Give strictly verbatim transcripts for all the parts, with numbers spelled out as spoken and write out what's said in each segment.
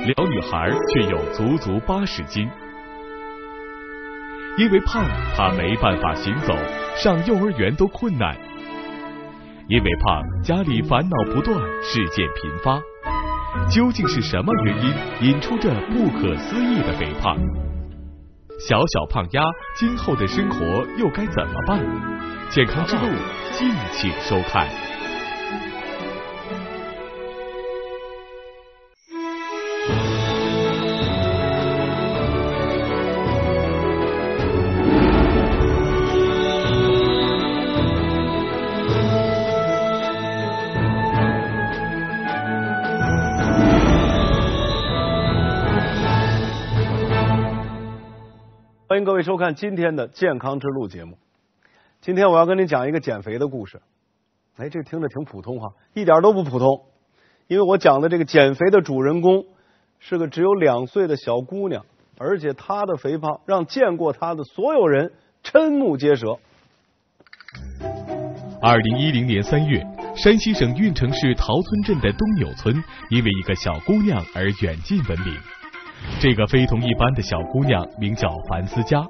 小女孩却有足足八十斤。因为胖，她没办法行走，上幼儿园都困难。因为胖，家里烦恼不断，事件频发。究竟是什么原因引出这不可思议的肥胖？小小胖丫今后的生活又该怎么办？健康之路，敬请收看。 欢迎各位收看今天的健康之路节目。今天我要跟您讲一个减肥的故事。哎，这听着挺普通哈，一点都不普通。因为我讲的这个减肥的主人公是个只有两岁的小姑娘，而且她的肥胖让见过她的所有人瞠目结舌。 二零一零年三月，山西省运城市桃村镇的东纽村因为一个小姑娘而远近闻名。这个非同一般的小姑娘名叫樊思佳，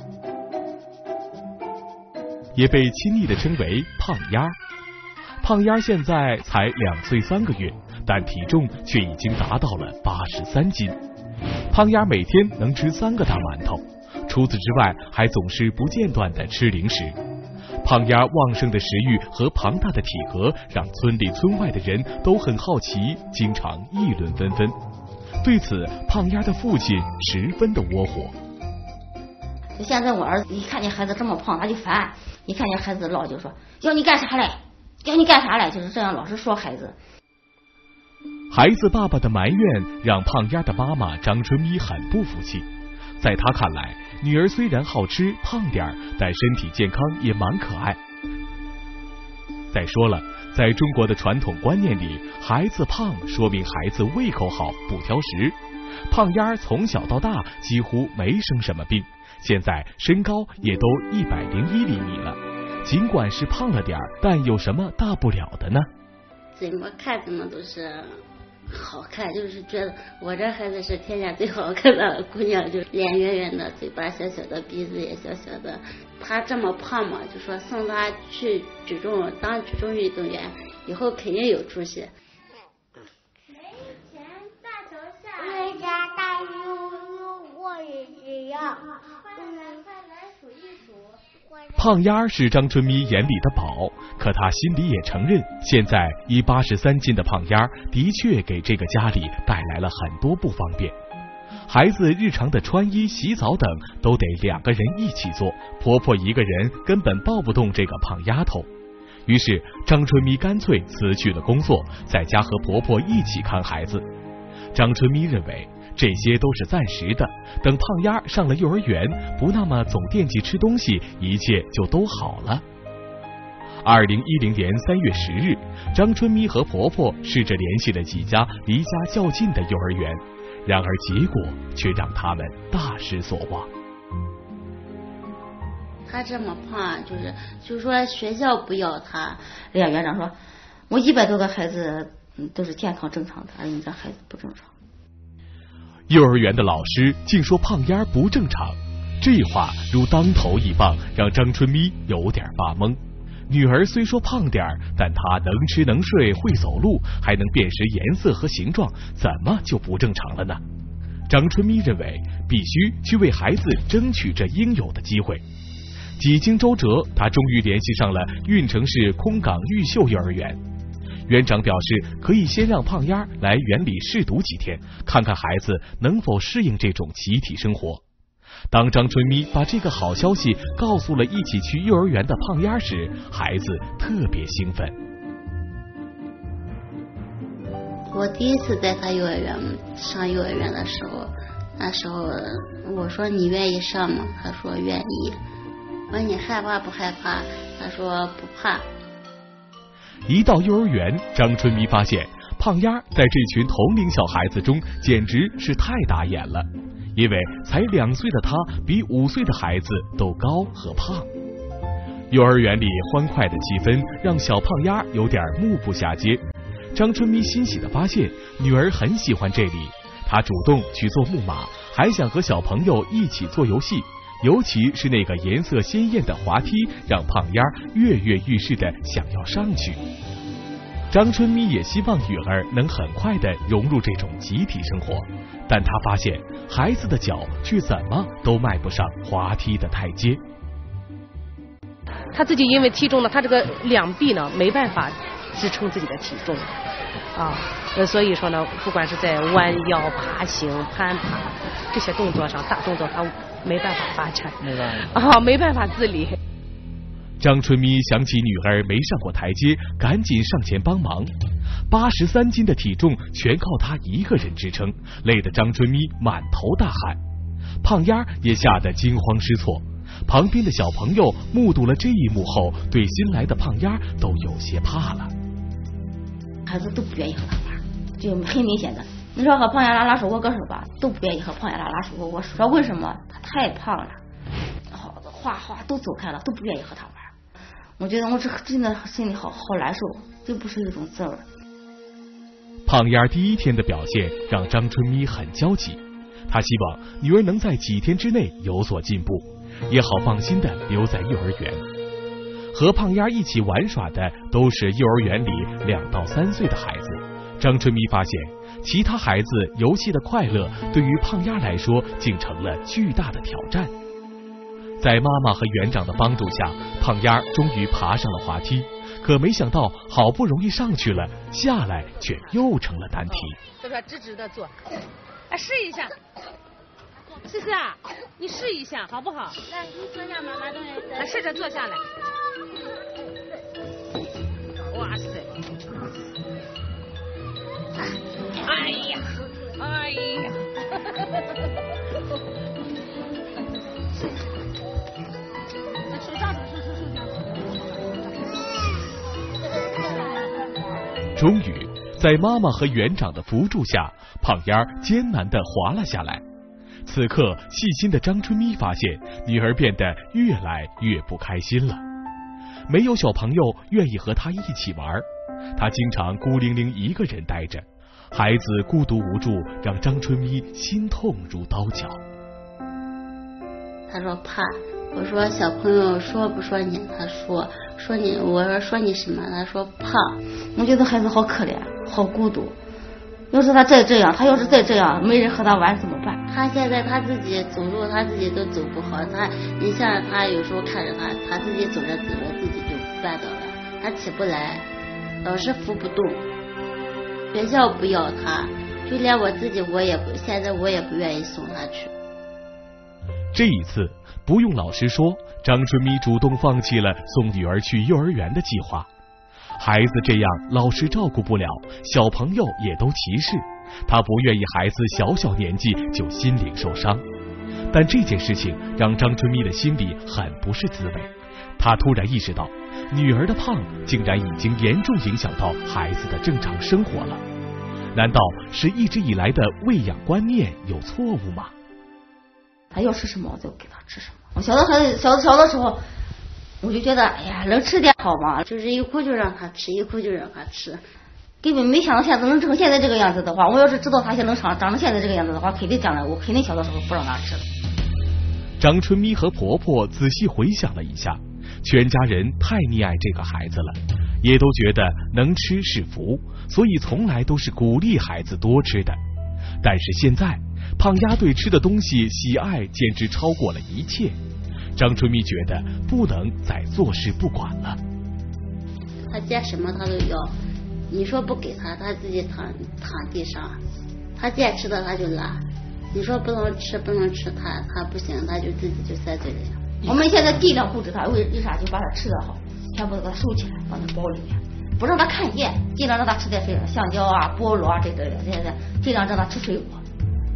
也被亲昵地称为胖丫。胖丫现在才两岁三个月，但体重却已经达到了八十三斤。胖丫每天能吃三个大馒头，除此之外还总是不间断地吃零食。胖丫旺盛的食欲和庞大的体格让村里村外的人都很好奇，经常议论纷纷。对此，胖丫的父亲十分的窝火。 就现在我儿子一看见孩子这么胖，他就烦；一看见孩子老，就说要你干啥嘞？要你干啥嘞？就是这样老是说孩子。 孩子爸爸的埋怨让胖丫的妈妈张春咪很不服气。在她看来，女儿虽然好吃胖点儿，但身体健康也蛮可爱。再说了，在中国的传统观念里，孩子胖说明孩子胃口好，不挑食。胖丫从小到大几乎没生什么病，现在身高也都一百零一厘米了。尽管是胖了点儿，但有什么大不了的呢？ 怎么看怎么都是好看，就是觉得我这孩子是天下最好看的姑娘，就脸圆圆的，嘴巴小小的，鼻子也小小的。她这么胖嘛，就说送她去举重当举重运动员，以后肯定有出息。 没钱大桥下，回家大悠悠我也这样。快来快来数一数。 胖丫是张春咪眼里的宝，可她心里也承认，现在一八十三斤的胖丫的确给这个家里带来了很多不方便。孩子日常的穿衣、洗澡等都得两个人一起做，婆婆一个人根本抱不动这个胖丫头。于是张春咪干脆辞去了工作，在家和婆婆一起看孩子。张春咪认为这些都是暂时的，等胖丫上了幼儿园，不那么总惦记吃东西，一切就都好了。二零一零年三月十日，张春咪和婆婆试着联系了几家离家较近的幼儿园，然而结果却让他们大失所望。 他这么胖，就是就是说学校不要他，人家园长说，我一百多个孩子都是健康正常的，而你这孩子不正常。 幼儿园的老师竟说胖丫不正常，这话如当头一棒，让张春咪有点发懵。女儿虽说胖点儿，但她能吃能睡会走路，还能辨识颜色和形状，怎么就不正常了呢？张春咪认为必须去为孩子争取这应有的机会。几经周折，她终于联系上了运城市空港玉秀幼儿园。园长表示可以先让胖丫来园里试读几天，看看孩子能否适应这种集体生活。当张春咪把这个好消息告诉了一起去幼儿园的胖丫时，孩子特别兴奋。 我第一次带他幼儿园上幼儿园的时候，那时候我说你愿意上吗？他说愿意。我说你害怕不害怕？他说不怕。 一到幼儿园，张春咪发现胖丫在这群同龄小孩子中简直是太打眼了，因为才两岁的她比五岁的孩子都高和胖。幼儿园里欢快的气氛让小胖丫有点目不暇接。张春咪欣喜地发现女儿很喜欢这里， 他主动去做木马，还想和小朋友一起做游戏，尤其是那个颜色鲜艳的滑梯，让胖丫跃跃欲试的想要上去。张春咪也希望女儿能很快的融入这种集体生活，但她发现孩子的脚却怎么都迈不上滑梯的台阶。 他自己因为体重呢，他这个两臂呢没办法支撑自己的体重啊，所以说呢，不管是在弯腰、爬行、攀爬这些动作上，大动作他没办法发展， 没办法啊，没办法自理。 张春咪想起女儿没上过台阶，赶紧上前帮忙。八十三斤的体重全靠她一个人支撑，累得张春咪满头大汗。胖丫也吓得惊慌失措。旁边的小朋友目睹了这一幕后，对新来的胖丫都有些怕了。 孩子都不愿意和他玩，就很明显的。你说和胖丫拉拉手握个手吧，都不愿意和胖丫拉拉手握握手。说为什么？他太胖了，好哗哗都走开了，都不愿意和他玩。我觉得我这真的心里好好难受，这不是一种滋味。 胖丫第一天的表现让张春咪很焦急，她希望女儿能在几天之内有所进步，也好放心的留在幼儿园。和胖丫一起玩耍的都是幼儿园里两到三岁的孩子。张春咪发现，其他孩子游戏的快乐对于胖丫来说竟成了巨大的挑战。在妈妈和园长的帮助下，胖丫终于爬上了滑梯，可没想到好不容易上去了，下来却又成了难题。 这个直直的坐，哎，试一下。思思啊，你试一下好不好？ 来，你坐下，妈妈等一下。 来，试着坐下来。哇塞！哎呀，哎呀！手上手手手上。 终于，在妈妈和园长的扶助下，胖丫艰难地滑了下来。此刻，细心的张春咪发现女儿变得越来越不开心了，没有小朋友愿意和她一起玩，她经常孤零零一个人待着，孩子孤独无助，让张春咪心痛如刀绞。 他说怕，我说小朋友说不说你？他说说你，我说说你什么？他说怕。 我觉得孩子好可怜，好孤独。要是他再这样，他要是再这样，没人和他玩怎么办？ 他现在他自己走路，他自己都走不好。他，你像他有时候看着他，他自己走着走着自己就绊倒了，他起不来，老是扶不动。学校不要他，就连我自己我也不，现在我也不愿意送他去。 这一次不用老师说，张春咪主动放弃了送女儿去幼儿园的计划。孩子这样老师照顾不了，小朋友也都歧视，他不愿意孩子小小年纪就心灵受伤。但这件事情让张春咪的心里很不是滋味，他突然意识到，女儿的胖竟然已经严重影响到孩子的正常生活了。难道是一直以来的喂养观念有错误吗？ 他要吃什么我就给他吃什么。我小的孩子小的小的时候，我就觉得哎呀，能吃点好嘛， 就是一哭就让他吃，一哭就让他吃。 根本没想到现在能成现在这个样子的话，我要是知道他现在能长长成现在这个样子的话，肯定将来我肯定小的时候不让他吃了。 张春咪和婆婆仔细回想了一下，全家人太溺爱这个孩子了，也都觉得能吃是福，所以从来都是鼓励孩子多吃的。但是现在，胖丫对吃的东西喜爱简直超过了一切，张春咪觉得不能再坐视不管了。 他见什么他都要，你说不给他，他自己躺躺地上，他见吃的他就拉，你说不能吃不能吃，他他不行，他就自己就塞嘴里。 我们现在尽量控制他，为为啥就把他吃的好，全部都给他收起来，放在包里面，不让他看见，尽量让他吃点水，香蕉啊、菠萝啊这类的，现在尽量让他吃水果。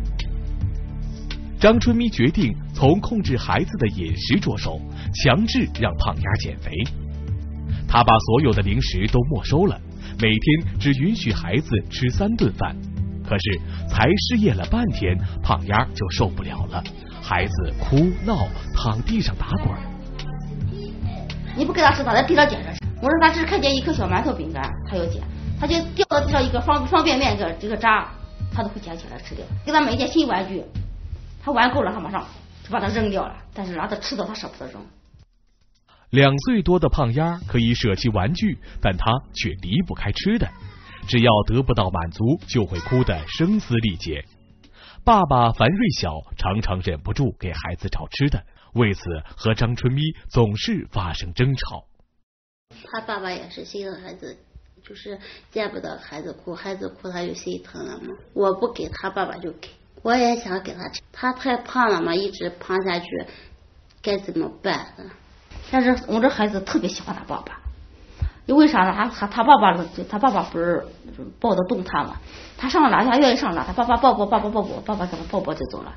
张春咪决定从控制孩子的饮食着手，强制让胖丫减肥。他把所有的零食都没收了，每天只允许孩子吃三顿饭。可是才试验了半天，胖丫就受不了了，孩子哭闹，躺地上打滚。 你不给他吃，他在地上捡着吃。我让他只看见一颗小馒头饼干，他要捡，他就掉到地上一个方方便面，这这个渣， 他都会捡起来吃掉。给他买一件新玩具，他玩够了，他马上就把它扔掉了。但是让他吃的，他舍不得扔。 两岁多的胖丫可以舍弃玩具，但他却离不开吃的。只要得不到满足，就会哭得声嘶力竭。爸爸樊瑞晓常常忍不住给孩子找吃的，为此和张春咪总是发生争吵。 他爸爸也是心疼孩子，就是见不得孩子哭，孩子哭他就心疼了嘛。我不给他爸爸就给，我也想给他吃，他太胖了嘛，一直胖下去，该怎么办呢？ 但是我这孩子特别喜欢他爸爸，因为啥呢？他他他爸爸他爸爸不是抱得动他嘛？他上哪他愿意上哪，他爸爸抱抱爸爸抱抱，爸爸给他抱抱就走了。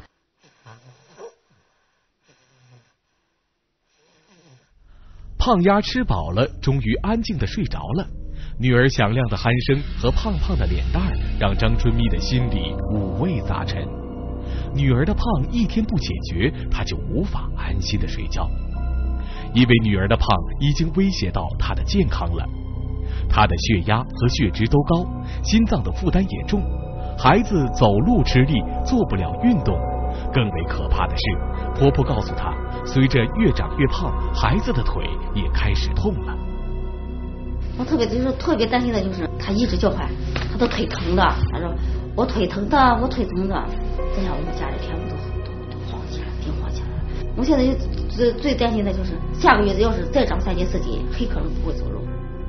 胖丫吃饱了，终于安静的睡着了。女儿响亮的鼾声和胖胖的脸蛋儿，让张春咪的心里五味杂陈。女儿的胖一天不解决，她就无法安心的睡觉。因为女儿的胖已经威胁到她的健康了，她的血压和血脂都高，心脏的负担也重，孩子走路吃力，做不了运动。更为可怕的是，婆婆告诉她，随着越长越胖，孩子的腿也开始痛了。 我特别就是特别担心的就是他一直叫唤，他的腿疼的，他说我腿疼的，我腿疼的。这样我们家里全部都都都晃起来，病晃起来了。我现在就最最担心的就是下个月要是再长三斤四斤，很可能不会走路。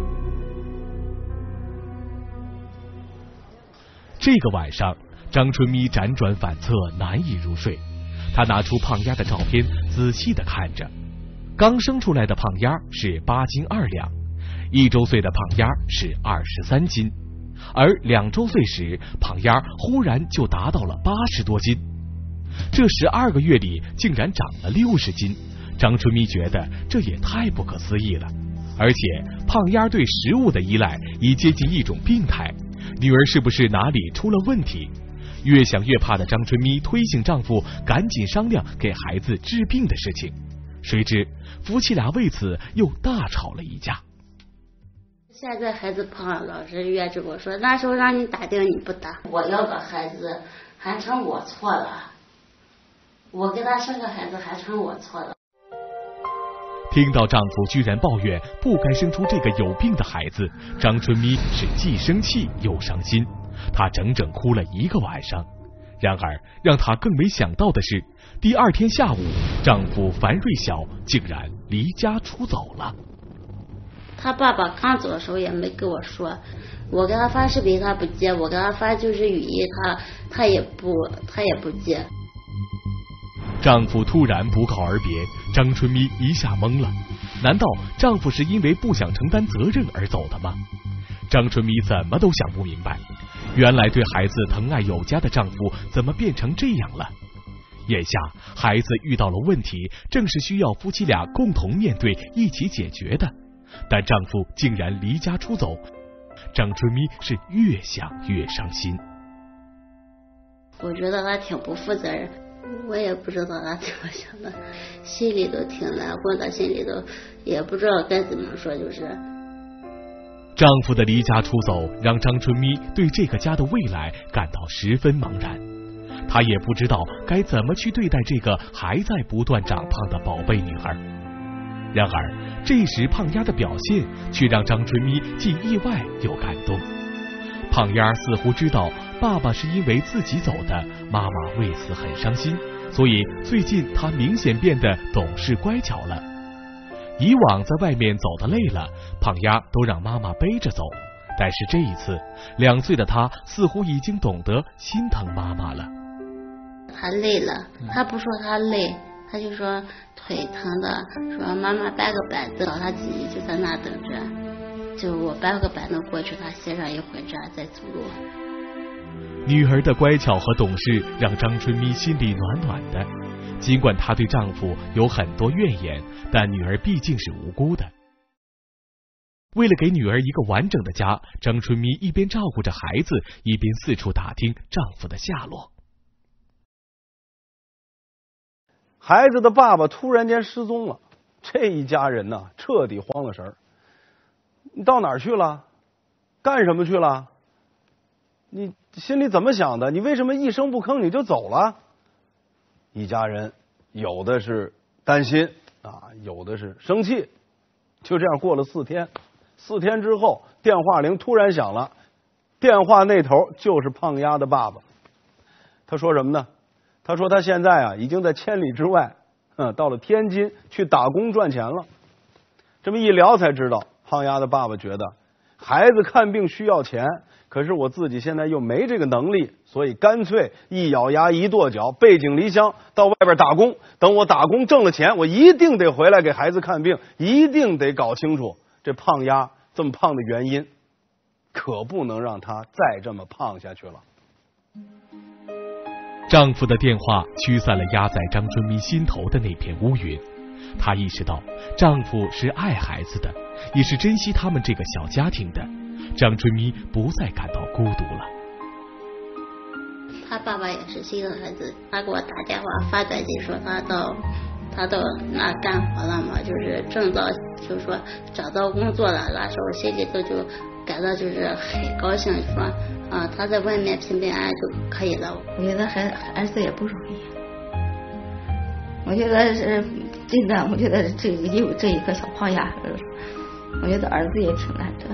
这个晚上，张春咪辗转反侧，难以入睡。她拿出胖丫的照片，仔细的看着。刚生出来的胖丫是八斤二两，一周岁的胖丫是二十三斤，而两周岁时，胖丫忽然就达到了八十多斤。这十二个月里竟然长了六十斤，张春咪觉得这也太不可思议了。而且胖丫对食物的依赖已接近一种病态，女儿是不是哪里出了问题？越想越怕的张春咪推醒丈夫，赶紧商量给孩子治病的事情。谁知夫妻俩为此又大吵了一架。 现在孩子胖了，老师约着我说，那时候让你打钉你不打，我要个孩子还成我错了，我给他生个孩子还成我错了。 听到丈夫居然抱怨不该生出这个有病的孩子，张春咪是既生气又伤心，她整整哭了一个晚上。然而让她更没想到的是，第二天下午，丈夫樊瑞晓竟然离家出走了。 他爸爸刚走的时候也没跟我说，我给他发视频他不接，我给他发就是语音，他他也不他也不接。 丈夫突然不告而别，张春咪一下懵了。难道丈夫是因为不想承担责任而走的吗？张春咪怎么都想不明白，原来对孩子疼爱有加的丈夫怎么变成这样了？眼下孩子遇到了问题，正是需要夫妻俩共同面对，一起解决的。但丈夫竟然离家出走，张春咪是越想越伤心。 我觉得他挺不负责任，我也不知道他怎么想的，心里都挺难过的，心里都也不知道该怎么说。就是丈夫的离家出走让张春咪对这个家的未来感到十分茫然，她也不知道该怎么去对待这个还在不断长胖的宝贝女儿。然而这时胖丫的表现却让张春咪既意外又感动。胖丫似乎知道爸爸是因为自己走的，妈妈为此很伤心，所以最近她明显变得懂事乖巧了。以往在外面走得累了，胖丫都让妈妈背着走，但是这一次两岁的她似乎已经懂得心疼妈妈了。 他累了，他不说他累，他就说腿疼的，说妈妈搬个板凳，他自己就在那等着，就我搬个板凳过去，他歇上一会儿，这样再走路。 女儿的乖巧和懂事让张春咪心里暖暖的，尽管她对丈夫有很多怨言，但女儿毕竟是无辜的。为了给女儿一个完整的家，张春咪一边照顾着孩子，一边四处打听丈夫的下落。 孩子的爸爸突然间失踪了，这一家人呢彻底慌了神儿。你到哪儿去了？干什么去了？ 你心里怎么想的？你为什么一声不吭你就走了？一家人有的是担心啊，有的是生气。就这样过了四天，四天之后，电话铃突然响了，电话那头就是胖丫的爸爸。他说什么呢？他说他现在啊已经在千里之外，嗯，到了天津去打工赚钱了。这么一聊才知道，胖丫的爸爸觉得孩子看病需要钱，可是我自己现在又没这个能力，所以干脆一咬牙一跺脚，背井离乡到外边打工。等我打工挣了钱，我一定得回来给孩子看病，一定得搞清楚这胖丫这么胖的原因，可不能让他再这么胖下去了。 丈夫的电话驱散了压在张春咪心头的那片乌云，她意识到丈夫是爱孩子的，也是珍惜他们这个小家庭的。张春咪不再感到孤独了。 他爸爸也是心疼孩子，他给我打电话发短信说他到他到那干活了嘛，就是正到就说找到工作了，那时候心里头就感到就是很高兴，说啊他在外面平平安安就可以了。 我觉得孩儿子也不容易，我觉得是真的，我觉得这有这一个小胖丫，我觉得儿子也挺难的。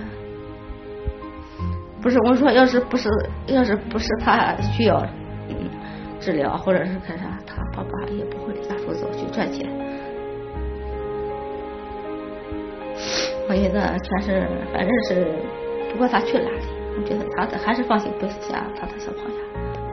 不是我说，要是不是要是不是他需要嗯治疗或者是干啥，他爸爸也不会离家出走去赚钱。我觉得全是反正是，不过他去哪里，我觉得他还是放心不下他的小胖丫。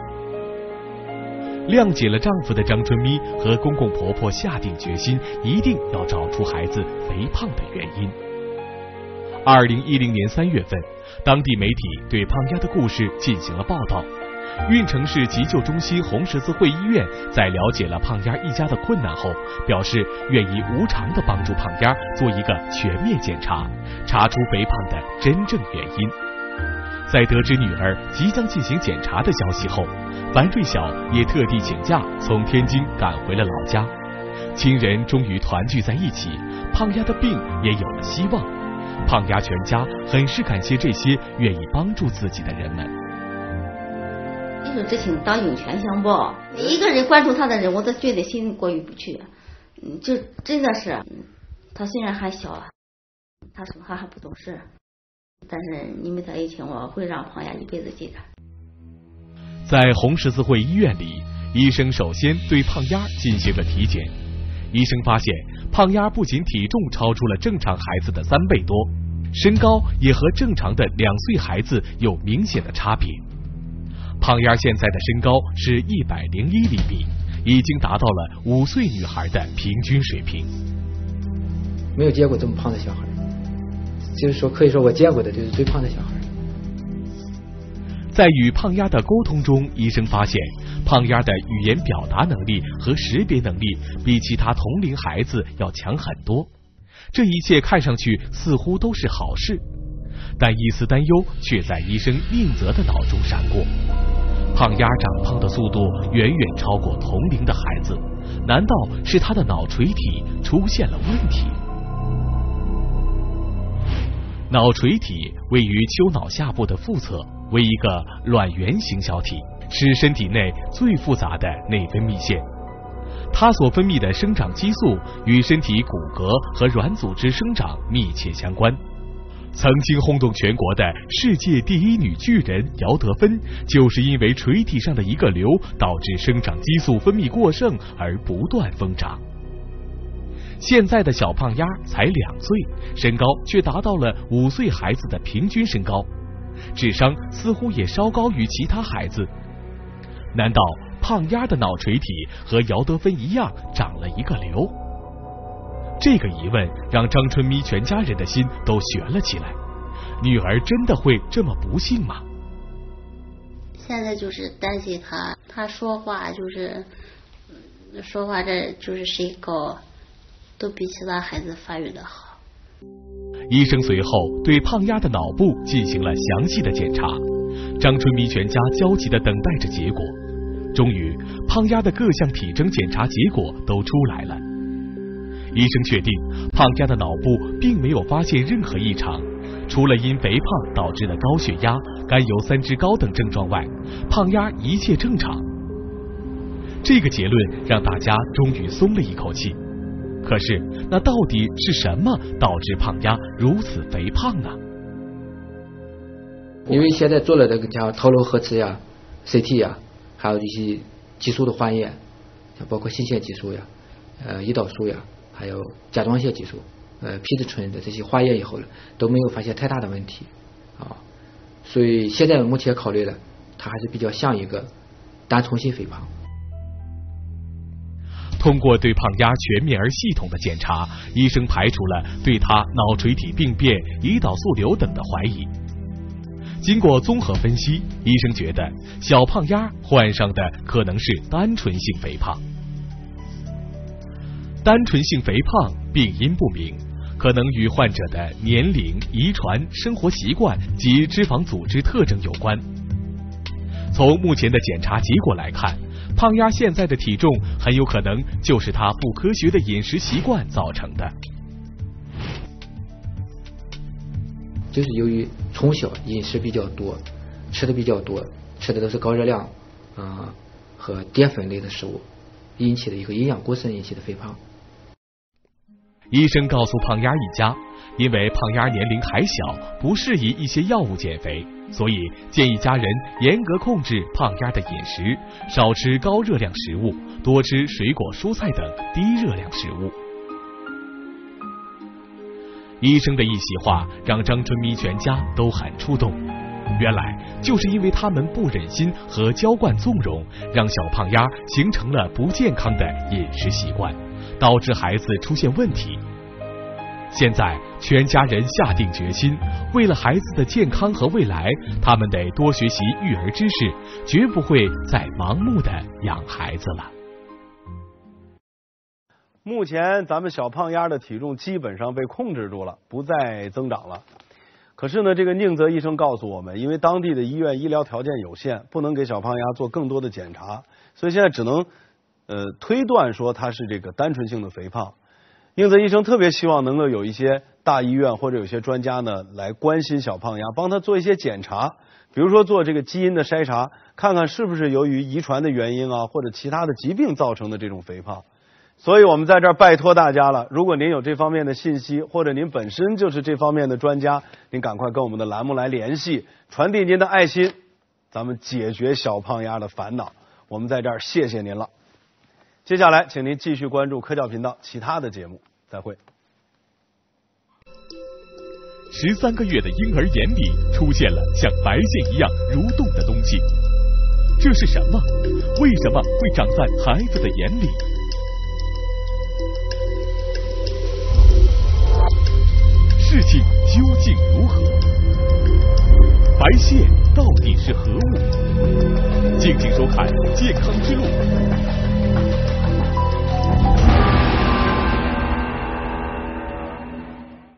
谅解了丈夫的张春咪和公公婆婆下定决心，一定要找出孩子肥胖的原因。二零一零年三月份，当地媒体对胖丫的故事进行了报道。运城市急救中心红十字会医院在了解了胖丫一家的困难后，表示愿意无偿地帮助胖丫做一个全面检查，查出肥胖的真正原因。在得知女儿即将进行检查的消息后，樊瑞晓也特地请假从天津赶回了老家。亲人终于团聚在一起，胖丫的病也有了希望。胖丫全家很是感谢这些愿意帮助自己的人们。 一手之情当涌泉相报，一个人关注他的人，我都觉得心过意不去。嗯，就真的是，他虽然还小，他说他还不懂事，但是你们在一起，我会让胖丫一辈子记得。 在红十字会医院里，医生首先对胖丫进行了体检。医生发现，胖丫不仅体重超出了正常孩子的三倍多，身高也和正常的两岁孩子有明显的差别。胖丫现在的身高是一百零一厘米，已经达到了五岁女孩的平均水平。 没有见过这么胖的小孩，就是说可以说我见过的就是最胖的小孩。 在与胖丫的沟通中，医生发现胖丫的语言表达能力和识别能力比其他同龄孩子要强很多。这一切看上去似乎都是好事，但一丝担忧却在医生宁泽的脑中闪过。胖丫长胖的速度远远超过同龄的孩子，难道是他的脑垂体出现了问题？脑垂体位于丘脑下部的腹侧，为一个卵圆形小体，是身体内最复杂的内分泌腺。它所分泌的生长激素与身体骨骼和软组织生长密切相关。曾经轰动全国的世界第一女巨人姚德芬，就是因为垂体上的一个瘤导致生长激素分泌过剩而不断疯长。现在的小胖丫才两岁，身高却达到了五岁孩子的平均身高，智商似乎也稍高于其他孩子。难道胖丫的脑垂体和姚德芬一样长了一个瘤？这个疑问让张春咪全家人的心都悬了起来。女儿真的会这么不幸吗？ 现在就是担心他，他说话就是说话，这就是身高都比其他孩子发育的好。 医生随后对胖丫的脑部进行了详细的检查，张春咪全家焦急地等待着结果。终于，胖丫的各项体征检查结果都出来了。医生确定，胖丫的脑部并没有发现任何异常， 除了因肥胖导致的高血压、甘油三酯高等症状外，胖丫一切正常。这个结论让大家终于松了一口气。可是，那到底是什么导致胖丫如此肥胖呢？ 因为现在做了这个像头颅核磁呀、C T 呀，还有一些激素的化验，像包括性腺激素呀、呃胰岛素呀，还有甲状腺激素、呃皮质醇的这些化验以后呢，都没有发现太大的问题啊，所以现在目前考虑了，它还是比较像一个单纯性肥胖。 通过对胖丫全面而系统的检查，医生排除了对她脑垂体病变、胰岛素瘤等的怀疑。经过综合分析，医生觉得小胖丫患上的可能是单纯性肥胖。单纯性肥胖病因不明，可能与患者的年龄、遗传、生活习惯及脂肪组织特征有关。从目前的检查结果来看，胖丫现在的体重很有可能就是她不科学的饮食习惯造成的。 就是由于从小饮食比较多，吃的比较多，吃的都是高热量啊、呃、和淀粉类的食物，引起的一个营养过剩引起的肥胖。 医生告诉胖丫一家，因为胖丫年龄还小，不适宜一些药物减肥，所以建议家人严格控制胖丫的饮食，少吃高热量食物，多吃水果蔬菜等低热量食物。医生的一席话让张春咪全家都很触动，原来就是因为他们不忍心和娇惯纵容，让小胖丫形成了不健康的饮食习惯，导致孩子出现问题。现在全家人下定决心，为了孩子的健康和未来，他们得多学习育儿知识，绝不会再盲目的养孩子了。 目前咱们小胖丫的体重基本上被控制住了，不再增长了。可是呢，这个宁泽医生告诉我们，因为当地的医院医疗条件有限，不能给小胖丫做更多的检查，所以现在只能呃推断说他是这个单纯性的肥胖。宁泽医生特别希望能够有一些大医院或者有些专家呢来关心小胖丫，帮他做一些检查，比如说做这个基因的筛查，看看是不是由于遗传的原因啊，或者其他的疾病造成的这种肥胖。所以我们在这儿拜托大家了，如果您有这方面的信息，或者您本身就是这方面的专家，您赶快跟我们的栏目来联系，传递您的爱心，咱们解决小胖丫的烦恼。我们在这儿谢谢您了。接下来请您继续关注科教频道其他的节目，再会。 十三个月的婴儿眼里出现了像白线一样蠕动的东西，这是什么？为什么会长在孩子的眼里？事情究竟如何？白线到底是何物？敬请收看《健康之路》。